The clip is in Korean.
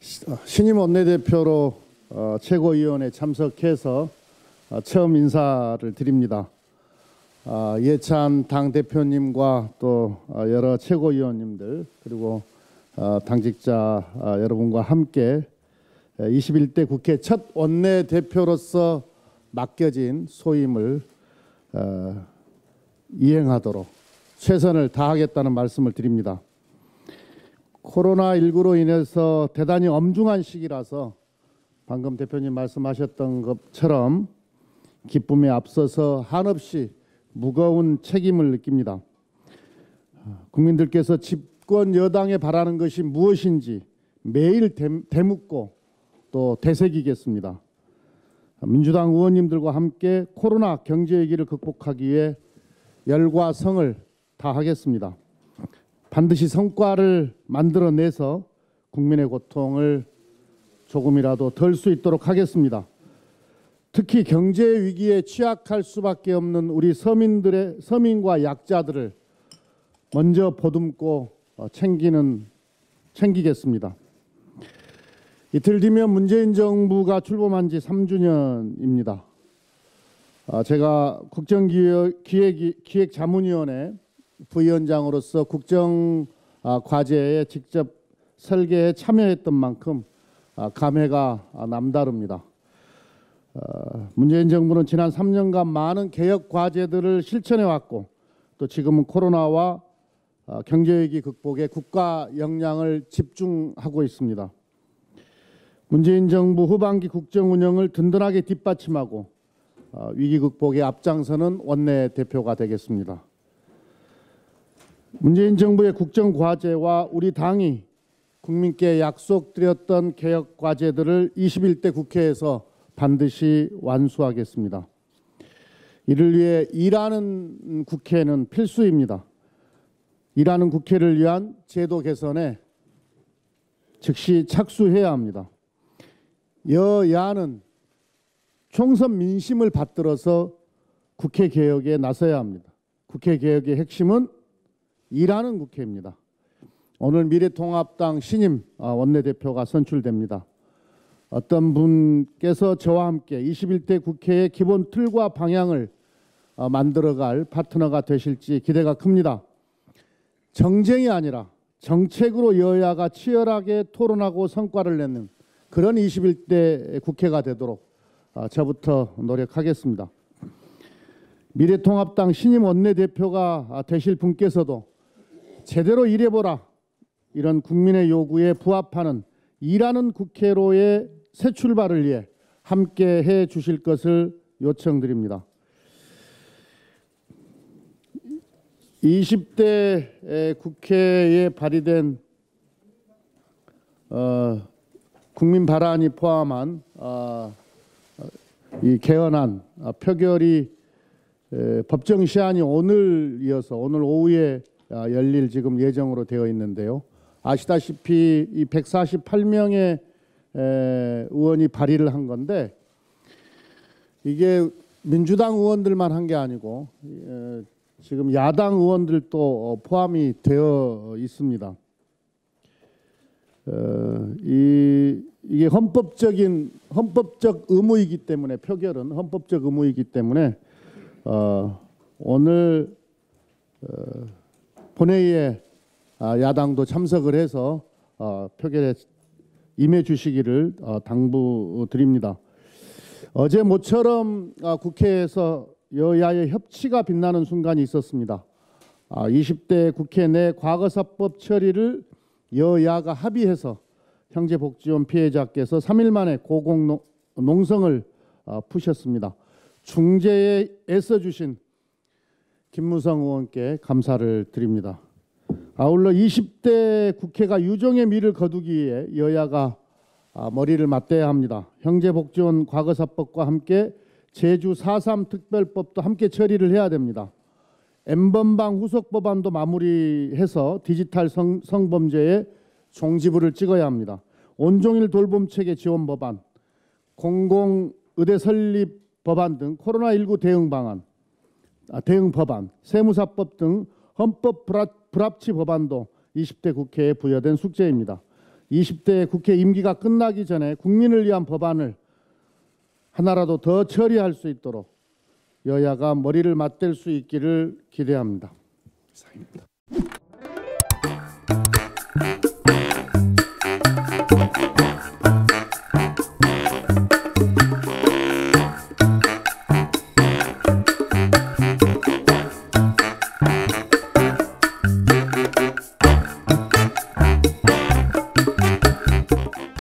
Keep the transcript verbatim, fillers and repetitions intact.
신임 원내대표로 어, 최고위원회에 참석해서 어, 처음 인사를 드립니다. 어, 예찬 당대표님과 또 어, 여러 최고위원님들 그리고 어, 당직자 어, 여러분과 함께 이십일 대 국회 첫 원내대표로서 맡겨진 소임을 어, 이행하도록 최선을 다하겠다는 말씀을 드립니다. 코로나십구로 인해서 대단히 엄중한 시기라서 방금 대표님 말씀하셨던 것처럼 기쁨에 앞서서 한없이 무거운 책임을 느낍니다. 국민들께서 집권 여당에 바라는 것이 무엇인지 매일 되묻고 또 되새기겠습니다. 민주당 의원님들과 함께 코로나 경제 위기를 극복하기 위해 열과 성을 다하겠습니다. 반드시 성과를 만들어내서 국민의 고통을 조금이라도 덜 수 있도록 하겠습니다. 특히 경제 위기에 취약할 수밖에 없는 우리 서민들의 서민과 약자들을 먼저 보듬고 챙기는 챙기겠습니다. 이틀 뒤면 문재인 정부가 출범한 지 삼 주년입니다. 제가 국정기획자문위원회 부위원장으로서 국정 과제에 직접 설계에 참여했던 만큼 감회가 남다릅니다. 문재인 정부는 지난 삼 년간 많은 개혁 과제들을 실천해 왔고 또 지금은 코로나와 경제위기 극복에 국가 역량을 집중하고 있습니다. 문재인 정부 후반기 국정 운영을 든든하게 뒷받침하고 위기 극복에 앞장서는 원내대표가 되겠습니다. 문재인 정부의 국정 과제와 우리 당이 국민께 약속드렸던 개혁 과제들을 이십일 대 국회에서 반드시 완수하겠습니다. 이를 위해 일하는 국회는 필수입니다. 일하는 국회를 위한 제도 개선에 즉시 착수해야 합니다. 여야는 총선 민심을 받들어서 국회 개혁에 나서야 합니다. 국회 개혁의 핵심은 일하는 국회입니다. 오늘 미래통합당 신임 원내대표가 선출됩니다. 어떤 분께서 저와 함께 이십일 대 국회의 기본 틀과 방향을 만들어갈 파트너가 되실지 기대가 큽니다. 정쟁이 아니라 정책으로 여야가 치열하게 토론하고 성과를 내는 그런 이십일 대 국회가 되도록 저부터 노력하겠습니다. 미래통합당 신임 원내대표가 되실 분께서도 제대로 일해보라 이런 국민의 요구에 부합하는 일하는 국회로의 새 출발을 위해 함께 해 주실 것을 요청드립니다. 이십 대 국회에 발의된 어, 국민 발안이 포함한 어, 이 개헌안 어, 표결이 에, 법정 시한이 오늘 이어서 오늘 오후에 어, 열릴 지금 예정으로 되어 있는데요. 아시다시피 이 백사십팔 명의 에, 의원이 발의를 한 건데 이게 민주당 의원들만 한 게 아니고 에, 지금 야당 의원들도 포함이 되어 있습니다. 어, 이, 이게 헌법적인 헌법적 의무이기 때문에 표결은 헌법적 의무이기 때문에 어, 오늘 어, 본회의에 야당도 참석을 해서 어, 표결에 임해 주시기를 어, 당부드립니다. 어제 모처럼 어, 국회에서 여야의 협치가 빛나는 순간이 있었습니다. 아, 이십 대 국회 내 과거사법 처리를 여야가 합의해서 형제복지원 피해자께서 삼 일 만에 고공농성을 어, 푸셨습니다. 중재에 애써주신 김무성 의원께 감사를 드립니다. 아울러 이십 대 국회가 유종의 미를 거두기 위해 여야가 아, 머리를 맞대야 합니다. 형제복지원 과거사법과 함께 제주 사 삼 특별법도 함께 처리를 해야 됩니다. 엠번방 후속 법안도 마무리해서 디지털 성, 성범죄에 종지부를 찍어야 합니다. 온종일 돌봄체계 지원 법안, 공공의대 설립 법안 등 코로나십구 대응 방안, 아, 대응 법안, 세무사법 등 헌법 불합, 불합치 법안도 이십 대 국회에 부여된 숙제입니다. 이십 대 국회 임기가 끝나기 전에 국민을 위한 법안을 하나라도 더 처리할 수 있도록 여야가 머리를 맞댈 수 있기를 기대합니다. 이상입니다.